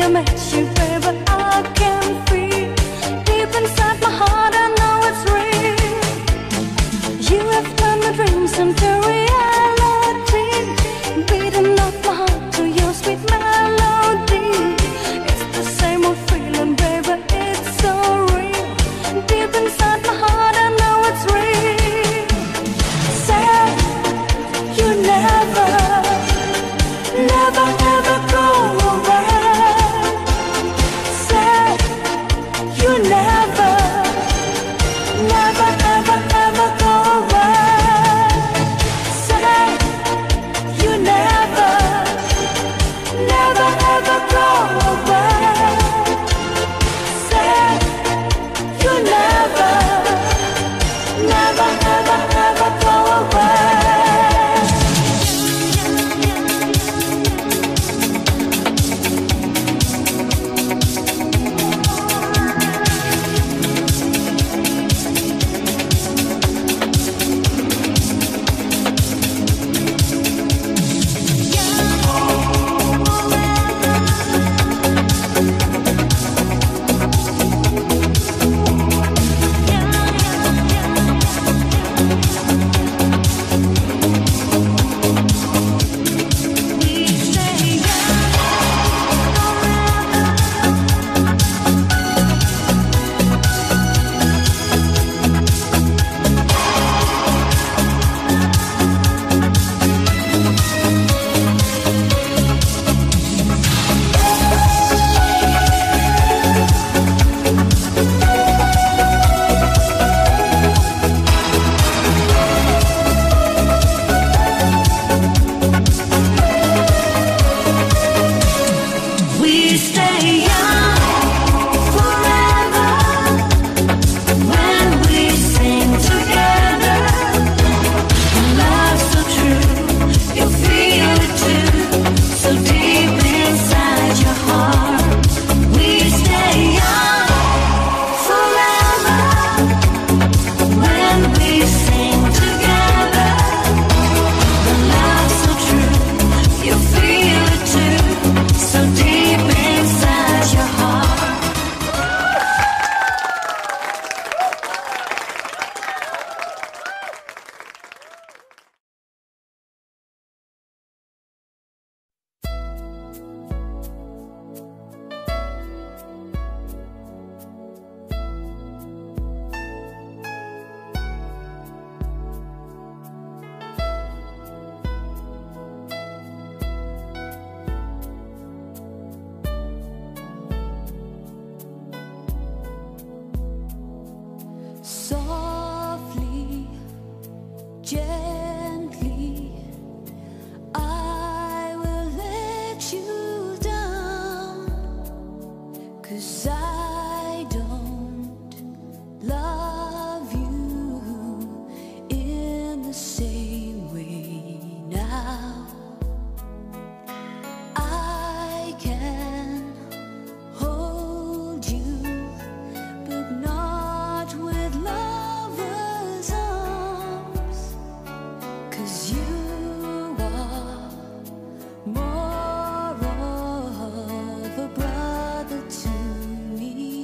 More of a brother to me.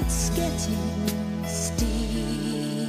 it's getting steep.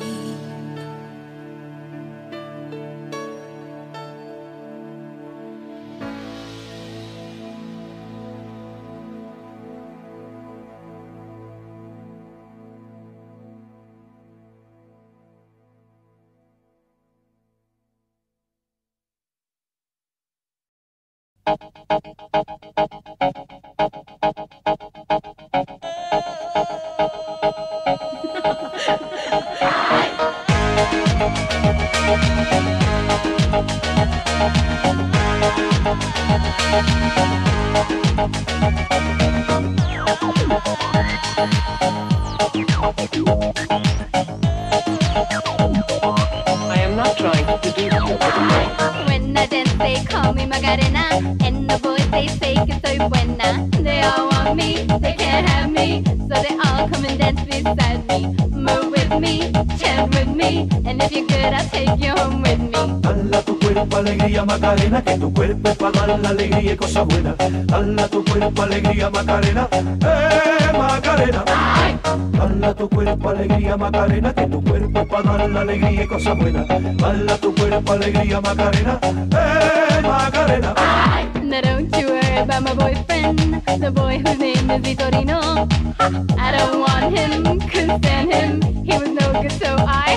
I am not trying to seduce you. When I dance, they call me Macarena, and the boys they say que soy buena. They all want me, they can't have me, so they all come and dance beside me. Move with me, chant with me, and if you're good, I'll take you home with me. Dala tu cuerpo alegría Macarena, que tu cuerpo es para dar la alegría y cosas buenas. Dala tu cuerpo alegría Macarena, Macarena. Dala tu cuerpo alegría Macarena, que tu cuerpo es para dar la alegría y cosas buenas. Dala tu cuerpo alegría Macarena, Macarena. Now don't you worry about my boyfriend, the boy whose name is Vitorino. I don't want him, couldn't stand him, he was no good, so I...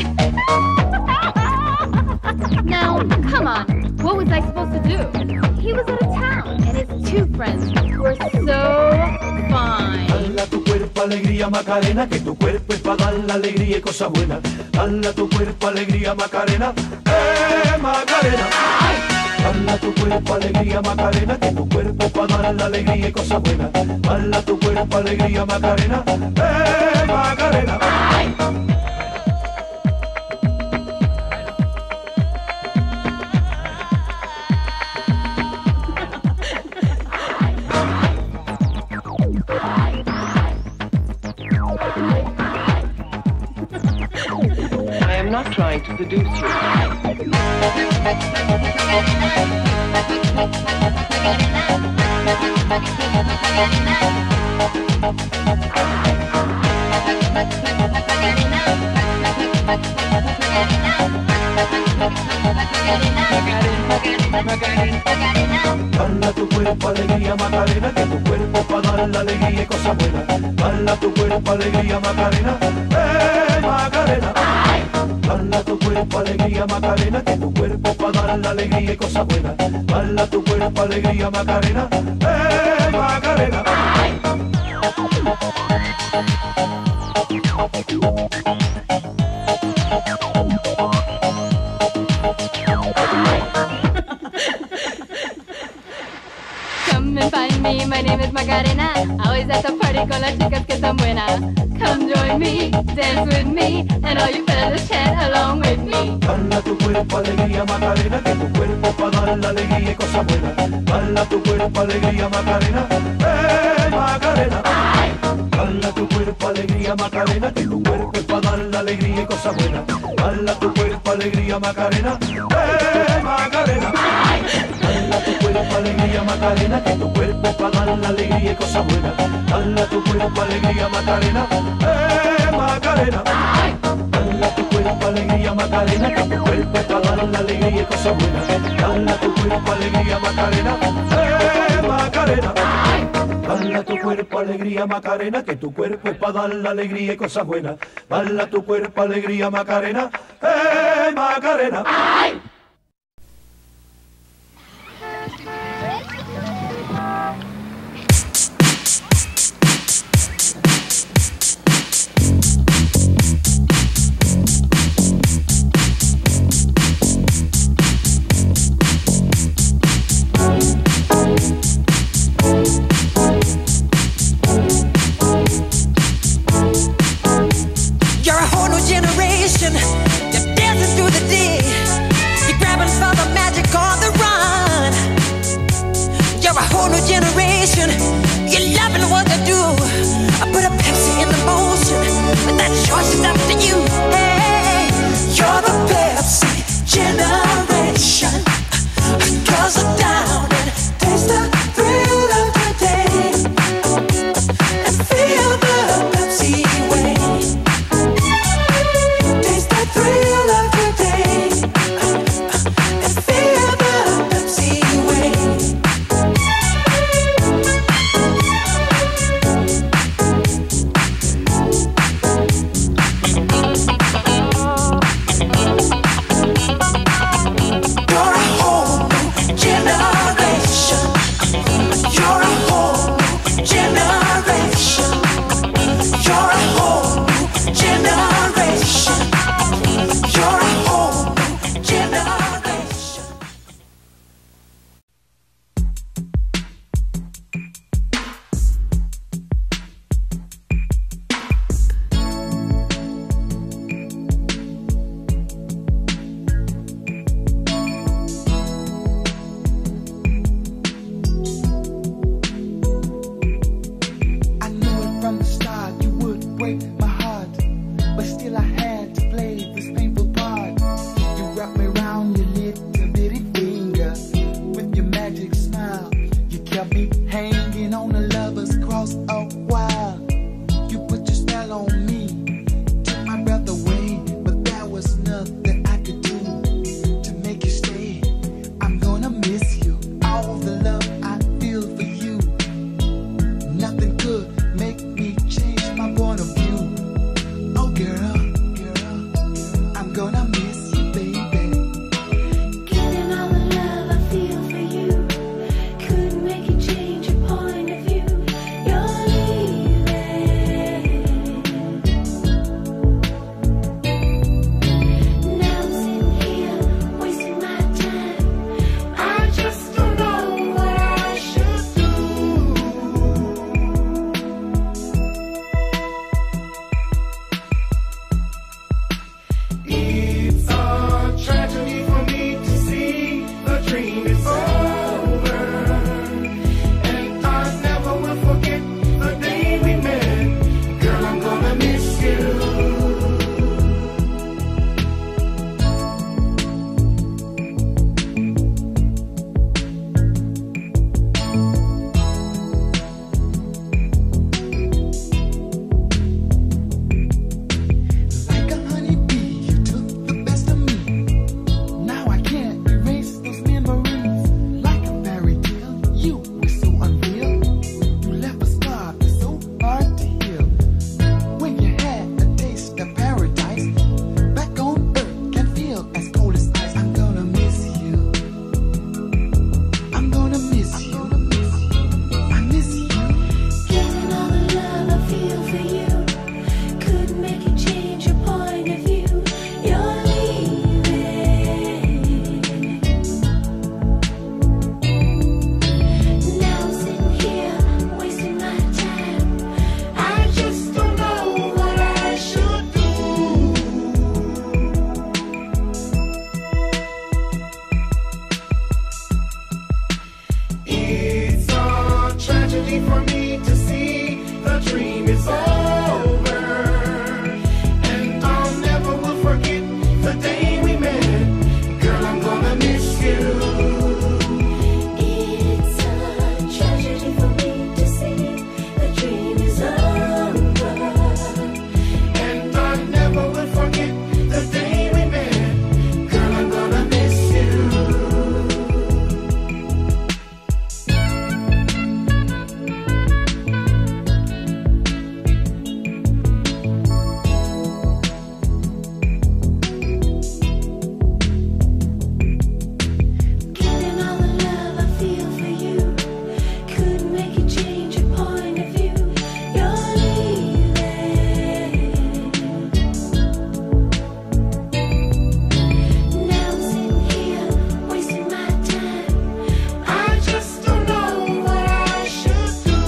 Now, come on, what was I supposed to do? He was out of town, and his two friends were so fine. Dala tu cuerpo alegría Macarena, que tu cuerpo es para dar la alegría y cosas buenas. Dala tu cuerpo alegría Macarena, Macarena. Dala tu cuerpo alegría Macarena, que tu cuerpo es para dar la alegría y cosas buenas. Dala tu cuerpo alegría Macarena, Macarena. I am not trying to seduce you. Dala tu cuerpo alegría Macarena, que tu cuerpo es para dar la alegría y cosas buenas. Dala tu cuerpo alegría Macarena, Macarena. Dala tu cuerpo alegría Macarena, que tu cuerpo es para dar la alegría y cosas buenas. Dala tu cuerpo alegría Macarena, Macarena. Come and find me, my name is Macarena. Always at the party con las chicas que son buenas. Come join me, dance with me, and all you fellas chant along with me. Dala tu cuerpo alegría Macarena, que tu cuerpo es para dar la alegría y cosas buenas. Dala tu cuerpo alegría Macarena, Macarena. Dala tu cuerpo alegría Macarena, que tu cuerpo es para dar la alegría y cosas buenas. Dala tu cuerpo alegría Macarena, Macarena. Dala tu cuerpo alegría Macarena, que tu cuerpo es para dar la alegría y cosas buenas. Dala tu cuerpo alegría Macarena, Macarena. Dala tu cuerpo alegría Macarena, que tu cuerpo es para dar la alegría y cosas buenas. Dala tu cuerpo alegría Macarena, Macarena. Dala tu cuerpo alegría Macarena, que tu cuerpo es para dar la alegría y cosas buenas. Dala tu cuerpo alegría Macarena, Macarena. You're a whole new generation. You're dancing through the day. You're grabbing for the magic on the run. You're a whole new generation. You're loving what you do. I put a Pepsi in the motion, but that choice is up to you. Hey, you're the Pepsi generation. Guzzle down and taste the thrill of the day, and feel the Pepsi. but still I had to play this painful part. You wrapped me around your little bitty finger with your magic smile. You kept me hanging on a lover's cross a while. You put your spell on me, took my breath away, but there was nothing I could do to make you stay. I'm gonna miss you, all the love I feel for you. Nothing could make me change my point of view. Oh girl, I'm gonna miss you, baby. Getting all the love I feel for you couldn't make you change your point of view. You're leaving. Now I'm sitting here wasting my time. I just don't know what I should do. It's a tragedy for me to see the dream is over, and I never will forget the day we met. Girl, I'm gonna miss you. Like a honeybee, you took the best of me. Now I can't erase those memories. Like a fairy tale, you were so unreal. You left a scar that's so hard to heal. When you had a taste of paradise, back on earth can feel as cold as ice. I'm gonna miss you. I'm gonna miss you. I miss you. Getting all the love I feel for you couldn't make you change your point of view. You're leaving. Now I'm sitting here wasting my time. I just don't know what I should do. It's a tragedy for me to see the dream is over, and I'll never will forget the day we met. Girl, I'm gonna miss you. It's a tragedy for me to see the dream is over. And I never will forget the day we met. Girl, I'm gonna miss you. Getting all the love I feel for you couldn't make you change your point of view. You're leaving. Now I'm sitting here wasting my time. I just don't know what I should do.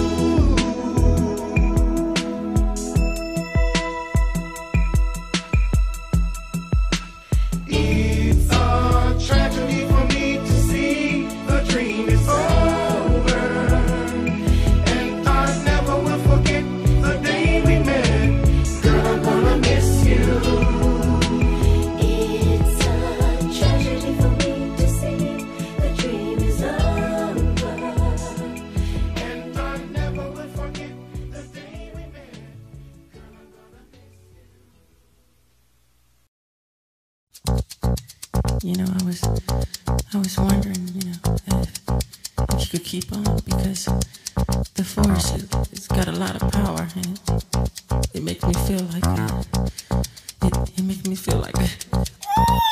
It's a tragedy for me to see the dream is over, and I never will forget the day we met. Girl, I'm gonna miss you. It's a tragedy for me to see the dream is over. And I never will forget the day we met. Girl, I'm gonna miss you. You know, I was wondering, you know, if you could keep on, because the force, it's got a lot of power, and it makes me feel like it makes me feel like